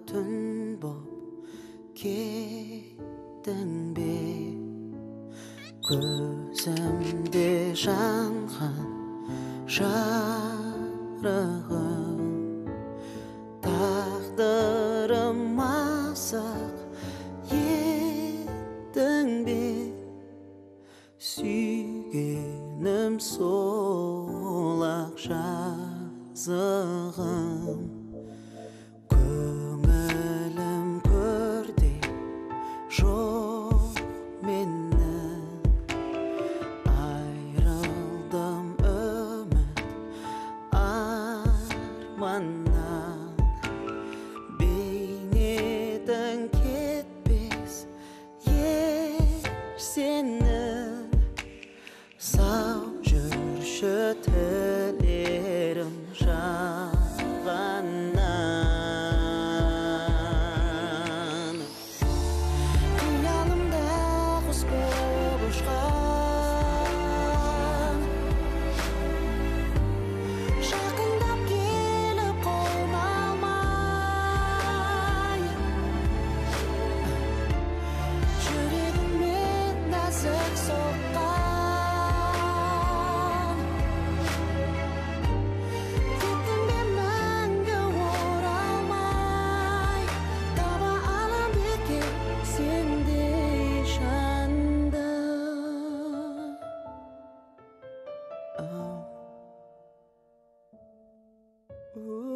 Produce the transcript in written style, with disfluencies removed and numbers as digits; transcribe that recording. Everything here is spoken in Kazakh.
түн боп кеттің бе? Көзімде жанған жарығым, тағдырым асық еттің бе? Сүйгенім сол-ақ жазығым, көңілім көрде жоқ менің. Айрылдым үміт арманнан, бейнедің кетпес ер сені. Сау жүрші тілерім жағаннан. Қиялымда құс боп ұшқан, жақындап келіп қона алмай, жүрегіме нәзік соққан. Ooh.